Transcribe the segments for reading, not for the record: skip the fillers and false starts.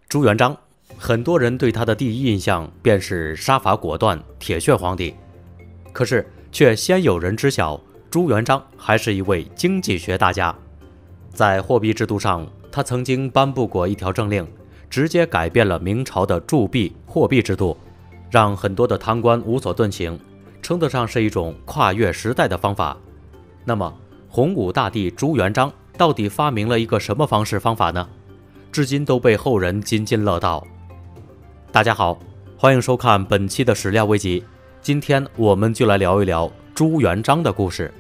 朱元璋，很多人对他的第一印象便是杀伐果断、铁血皇帝。可是，却鲜有人知晓，朱元璋还是一位经济学大家。在货币制度上，他曾经颁布过一条政令，直接改变了明朝的铸币货币制度，让很多的贪官无所遁形，称得上是一种跨越时代的方法。那么，洪武大帝朱元璋到底发明了一个什么方法呢？至今都被后人津津乐道。大家好，欢迎收看本期的史料危急。今天我们就来聊一聊朱元璋的故事。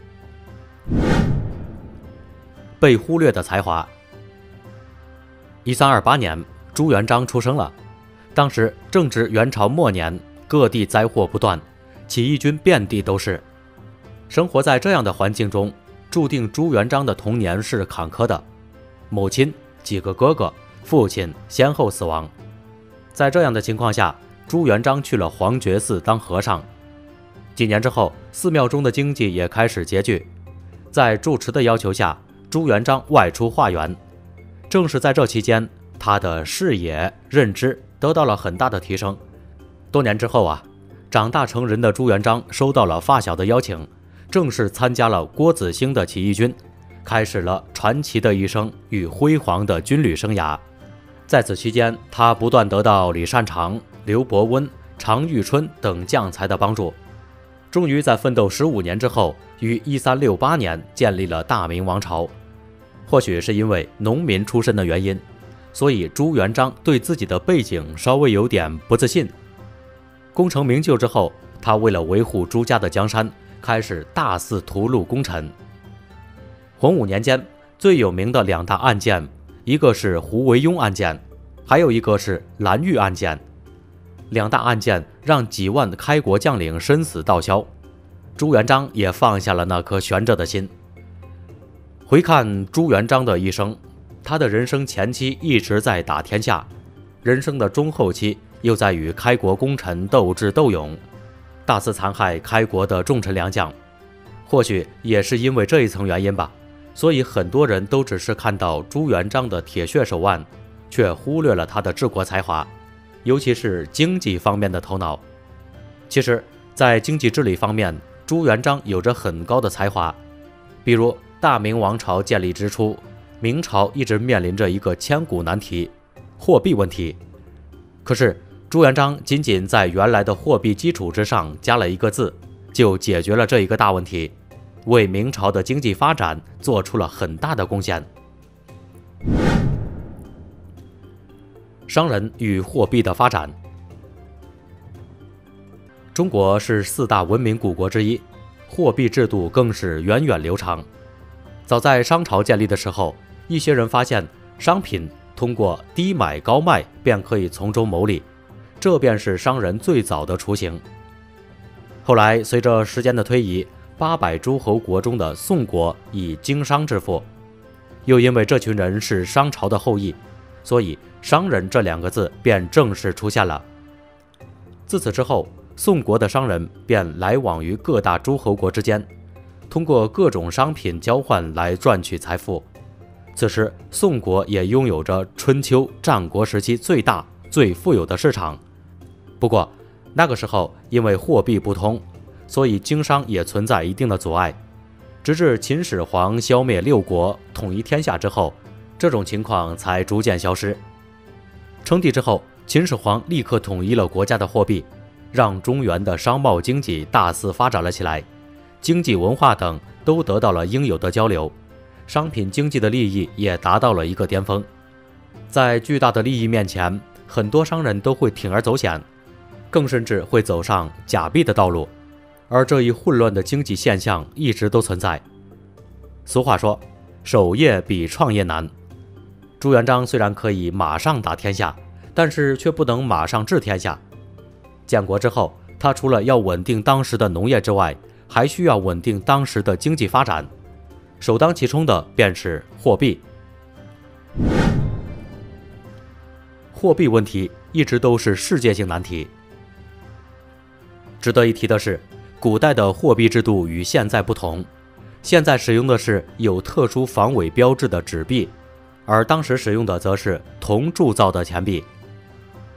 被忽略的才华。1328年，朱元璋出生了。当时正值元朝末年，各地灾祸不断，起义军遍地都是。生活在这样的环境中，注定朱元璋的童年是坎坷的。母亲、几个哥哥、父亲先后死亡。在这样的情况下，朱元璋去了黄觉寺当和尚。几年之后，寺庙中的经济也开始拮据。在住持的要求下，朱元璋外出化缘。正是在这期间，他的视野、认知得到了很大的提升。多年之后长大成人的朱元璋收到了发小的邀请，正式参加了郭子兴的起义军，开始了传奇的一生与辉煌的军旅生涯。在此期间，他不断得到李善长、刘伯温、常遇春等将才的帮助，终于在奋斗15年之后，于1368年建立了大明王朝。或许是因为农民出身的原因，所以朱元璋对自己的背景稍微有点不自信。功成名就之后，他为了维护朱家的江山，开始大肆屠戮功臣。洪武年间最有名的两大案件，一个是胡惟庸案件，还有一个是蓝玉案件。两大案件让几万开国将领生死道消，朱元璋也放下了那颗悬着的心。回看朱元璋的一生，他的人生前期一直在打天下，人生的中后期又在与开国功臣斗智斗勇，大肆残害开国的重臣良将。或许也是因为这一层原因吧，所以很多人都只是看到朱元璋的铁血手腕，却忽略了他的治国才华，尤其是经济方面的头脑。其实，在经济治理方面，朱元璋有着很高的才华。比如大明王朝建立之初，明朝一直面临着一个千古难题——货币问题。可是朱元璋仅仅在原来的货币基础之上加了一个字，就解决了这一个大问题，为明朝的经济发展做出了很大的贡献。商人与货币的发展。中国是4大文明古国之一，货币制度更是源远流长。早在商朝建立的时候，一些人发现商品通过低买高卖便可以从中牟利，这便是商人最早的雏形。后来随着时间的推移，800诸侯国中的宋国以经商致富，又因为这群人是商朝的后裔，所以商人这2个字便正式出现了。自此之后，宋国的商人便来往于各大诸侯国之间，通过各种商品交换来赚取财富。此时宋国也拥有着春秋战国时期最大最富有的市场。不过那个时候因为货币不通，所以经商也存在一定的阻碍。直至秦始皇消灭6国，统一天下之后，这种情况才逐渐消失。称帝之后，秦始皇立刻统一了国家的货币，让中原的商贸经济大肆发展了起来，经济文化等都得到了应有的交流，商品经济的利益也达到了一个巅峰。在巨大的利益面前，很多商人都会铤而走险，更甚至会走上假币的道路，而这一混乱的经济现象一直都存在。俗话说，守业比创业难。朱元璋虽然可以马上打天下，但是却不能马上治天下。建国之后，他除了要稳定当时的农业之外，还需要稳定当时的经济发展，首当其冲的便是货币。货币问题一直都是世界性难题。值得一提的是，古代的货币制度与现在不同，现在使用的是有特殊防伪标志的纸币，而当时使用的则是铜铸造的钱币，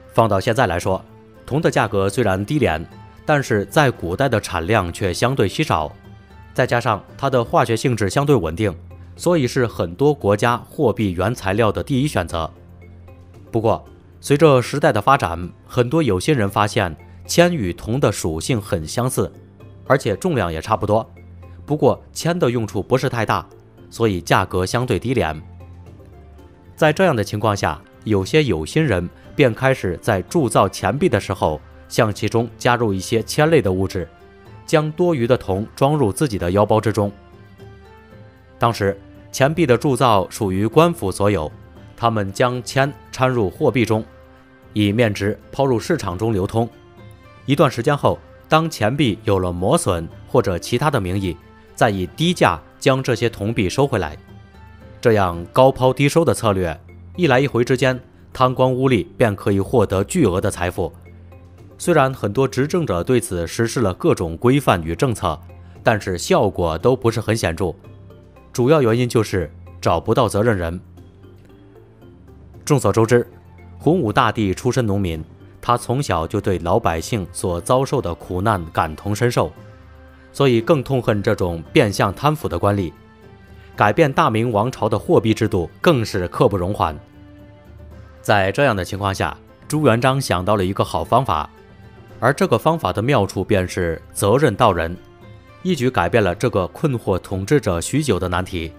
放到现在来说，铜的价格虽然低廉，但是在古代的产量却相对稀少，再加上它的化学性质相对稳定，所以是很多国家货币原材料的第一选择。不过，随着时代的发展，很多有心人发现铅与铜的属性很相似，而且重量也差不多。不过铅的用处不是太大，所以价格相对低廉。在这样的情况下，有些有心人便开始在铸造钱币的时候，向其中加入一些铅类的物质，将多余的铜装入自己的腰包之中。当时钱币的铸造属于官府所有，他们将铅掺入货币中，以面值抛入市场中流通。一段时间后，当钱币有了磨损或者其他的名义，再以低价将这些铜币收回来。这样高抛低收的策略，一来一回之间，贪官污吏便可以获得巨额的财富。虽然很多执政者对此实施了各种规范与政策，但是效果都不是很显著，主要原因就是找不到责任人。众所周知，洪武大帝出身农民，他从小就对老百姓所遭受的苦难感同身受，所以更痛恨这种变相贪腐的官吏。改变大明王朝的货币制度更是刻不容缓。在这样的情况下，朱元璋想到了一个好方法，而这个方法的妙处便是责任到人，一举改变了这个困惑统治者许久的难题。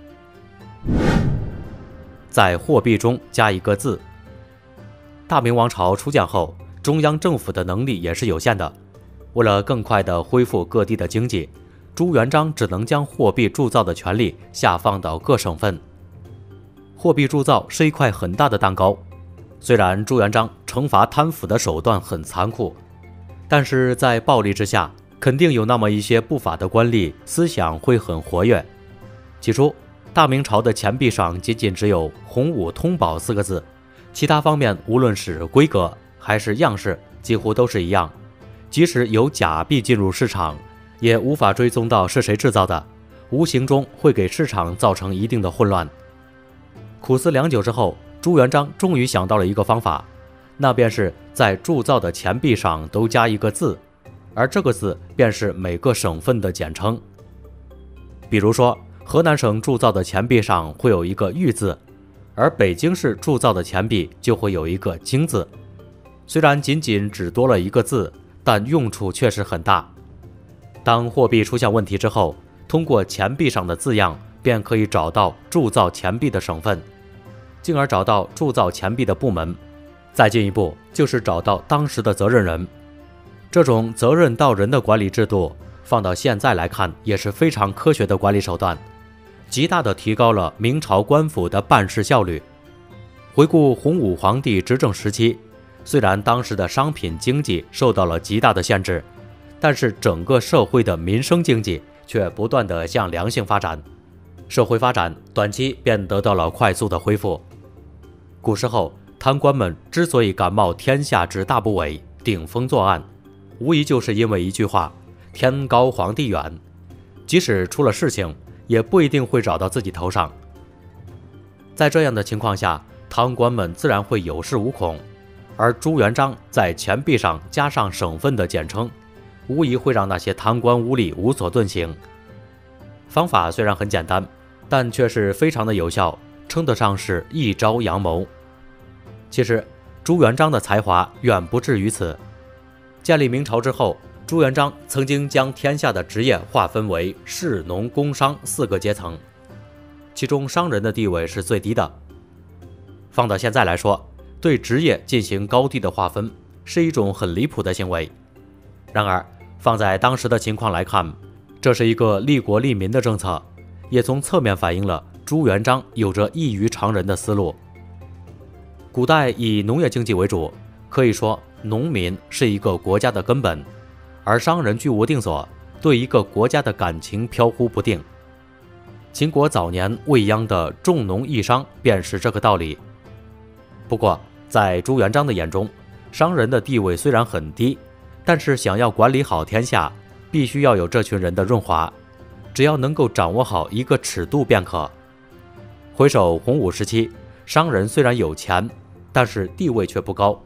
在货币中加一个字。大明王朝初建后，中央政府的能力也是有限的，为了更快地恢复各地的经济，朱元璋只能将货币铸造的权力下放到各省份。货币铸造是一块很大的蛋糕，虽然朱元璋惩罚贪腐的手段很残酷，但是在暴力之下，肯定有那么一些不法的官吏思想会很活跃。起初，大明朝的钱币上仅仅只有洪武通宝4个字，其他方面无论是规格还是样式几乎都是一样，即使有假币进入市场，也无法追踪到是谁制造的，无形中会给市场造成一定的混乱。苦思良久之后，朱元璋终于想到了一个方法，那便是在铸造的钱币上都加一个字，而这个字便是每个省份的简称。比如说，河南省铸造的钱币上会有一个玉字，而北京市铸造的钱币就会有一个京字。虽然仅仅只多了一个字，但用处确实很大。当货币出现问题之后，通过钱币上的字样便可以找到铸造钱币的省份，进而找到铸造钱币的部门，再进一步就是找到当时的责任人。这种责任到人的管理制度，放到现在来看也是非常科学的管理手段，极大地提高了明朝官府的办事效率。回顾洪武皇帝执政时期，虽然当时的商品经济受到了极大的限制，但是整个社会的民生经济却不断地向良性发展，社会发展短期便得到了快速的恢复。古时候，贪官们之所以敢冒天下之大不韪，顶风作案，无疑就是因为一句话：天高皇帝远。即使出了事情，也不一定会找到自己头上。在这样的情况下，贪官们自然会有恃无恐，而朱元璋在钱币上加上省份的简称，无疑会让那些贪官污吏无所遁形。方法虽然很简单，但却是非常的有效，称得上是一招阳谋。其实朱元璋的才华远不至于此。建立明朝之后，朱元璋曾经将天下的职业划分为士农工商4个阶层，其中商人的地位是最低的。放到现在来说，对职业进行高低的划分是一种很离谱的行为。然而放在当时的情况来看，这是一个利国利民的政策，也从侧面反映了朱元璋有着异于常人的思路。古代以农业经济为主，可以说农民是一个国家的根本，而商人居无定所，对一个国家的感情飘忽不定。秦国早年未央的重农抑商便是这个道理。不过在朱元璋的眼中，商人的地位虽然很低，但是想要管理好天下，必须要有这群人的润滑，只要能够掌握好一个尺度便可。回首洪武时期，商人虽然有钱，但是地位却不高，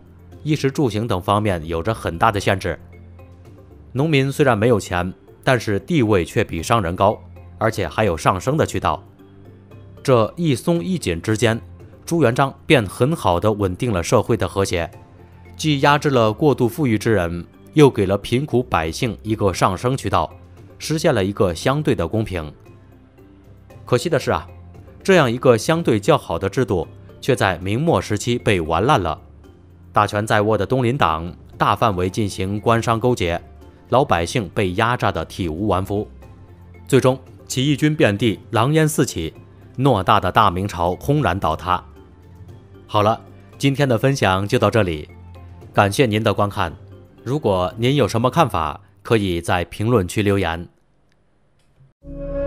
衣食住行等方面有着很大的限制。农民虽然没有钱，但是地位却比商人高，而且还有上升的渠道。这一松一紧之间，朱元璋便很好地稳定了社会的和谐，既压制了过度富裕之人，又给了贫苦百姓一个上升渠道，实现了一个相对的公平。可惜的是啊，这样一个相对较好的制度，却在明末时期被玩烂了。大权在握的东林党大范围进行官商勾结，老百姓被压榨得体无完肤。最终，起义军遍地，狼烟四起，偌大的大明朝轰然倒塌。好了，今天的分享就到这里，感谢您的观看。如果您有什么看法，可以在评论区留言。